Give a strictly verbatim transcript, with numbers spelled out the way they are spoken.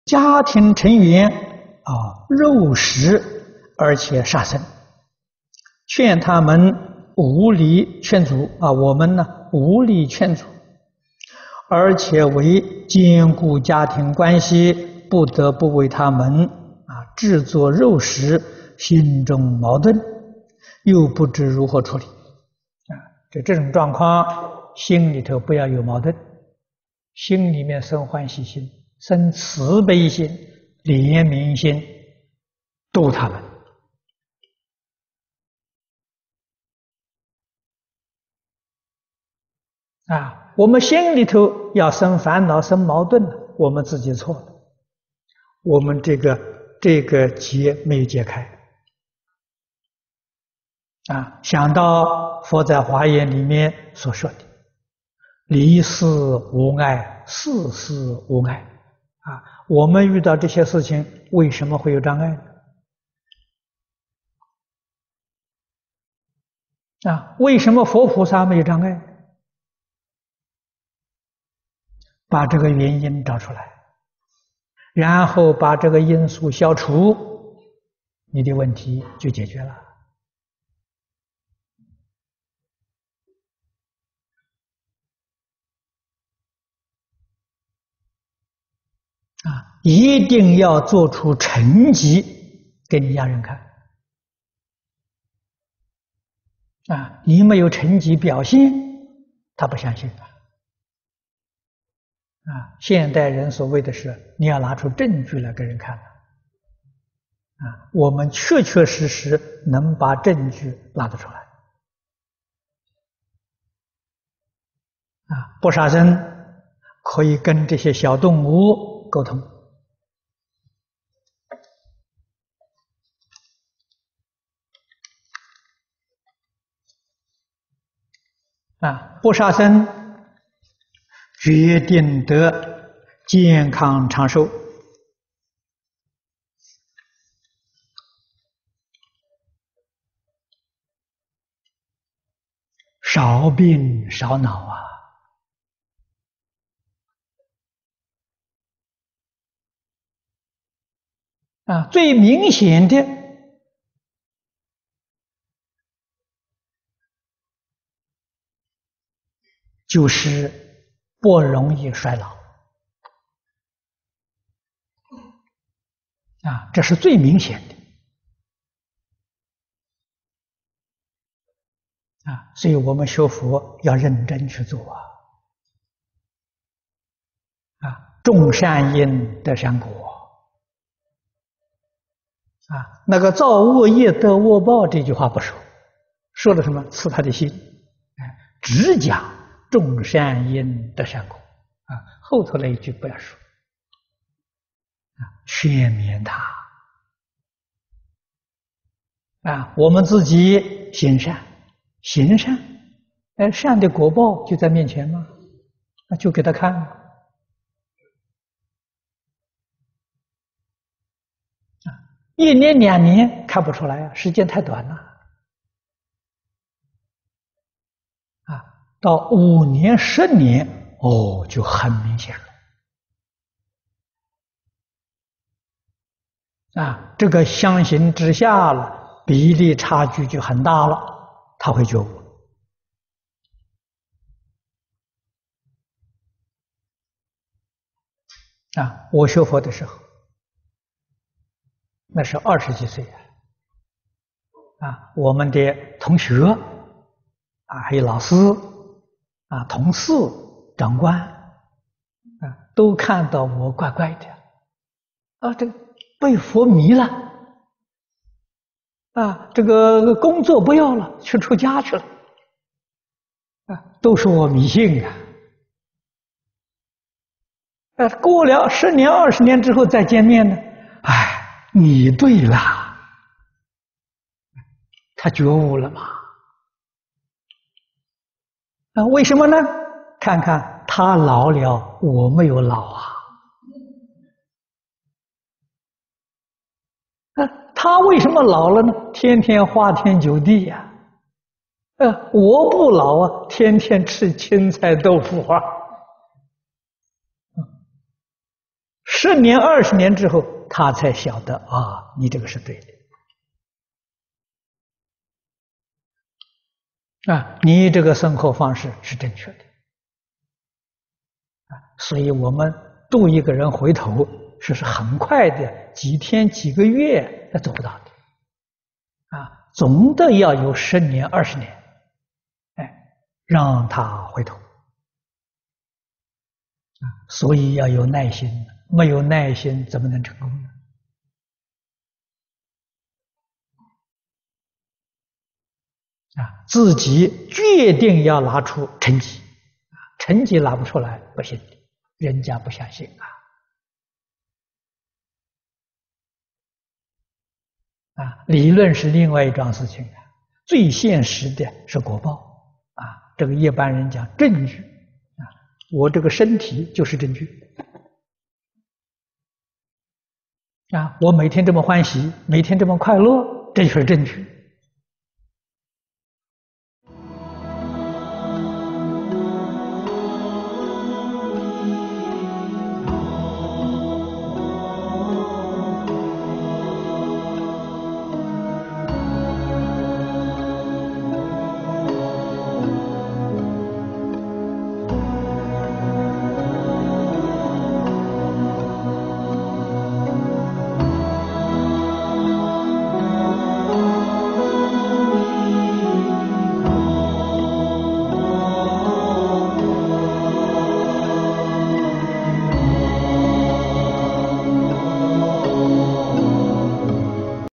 家庭成员啊肉食而且杀生，劝他们无力劝阻啊，我们呢无力劝阻，而且为兼顾家庭关系，不得不为他们啊制作肉食，心中矛盾，又不知如何处理啊。这这种状况，心里头不要有矛盾，心里面生欢喜心，生慈悲心、怜悯心，度他们。啊，我们心里头要生烦恼、生矛盾，我们自己错了，我们这个这个结没有解开。啊，想到佛在华严里面所说的“离事无碍，事事无碍”，啊，我们遇到这些事情，为什么会有障碍呢？啊，为什么佛菩萨没有障碍？把这个原因找出来，然后把这个因素消除，你的问题就解决了。啊，一定要做出成绩给你家人看。啊，你没有成绩表现，他不相信啊。啊，现代人所谓的是，你要拿出证据来给人看。啊，我们确确实实能把证据拿得出来。啊，不杀生可以跟这些小动物沟通。啊，不杀生决定得健康长寿，少病少恼啊！啊，最明显的就是不容易衰老啊，这是最明显的啊，所以我们学佛要认真去做啊啊，种善因得善果啊，那个造恶业得恶报这句话不说，说的什么？刺他的心，哎，只讲种善因得善果啊，后头那一句不要说啊，劝勉他啊，我们自己行善，行善，哎，善的果报就在面前吗？那就给他看啊，一年两年看不出来啊，时间太短了啊，到五年十年哦，就很明显了啊，这个相形之下了，比例差距就很大了，他会觉悟啊。我学佛的时候，那是二十几岁啊，我们的同学啊，还有老师啊、同事、长官啊，都看到我怪怪的啊，这个被佛迷了啊，这个工作不要了，去出家去了啊，都说我迷信啊。啊，过了十年、二十年之后再见面呢，哎，你对了，他觉悟了嘛？啊，为什么呢？看看他老了，我没有老啊。啊，他为什么老了呢？天天花天酒地呀、啊。呃，我不老啊，天天吃青菜豆腐啊。 十年、二十年之后，他才晓得啊，你这个是对的啊，你这个生活方式是正确的啊。所以我们度一个人回头，是是很快的，几天、几个月那做不到的啊，总的要有十年、二十年，哎，让他回头。所以要有耐心，没有耐心怎么能成功呢？啊，自己决定要拿出成绩，啊，成绩拿不出来不行，人家不相信啊！啊，理论是另外一桩事情啊，最现实的是果报啊。这个一般人讲证据啊，我这个身体就是证据。啊，我每天这么欢喜，每天这么快乐，这就是证据。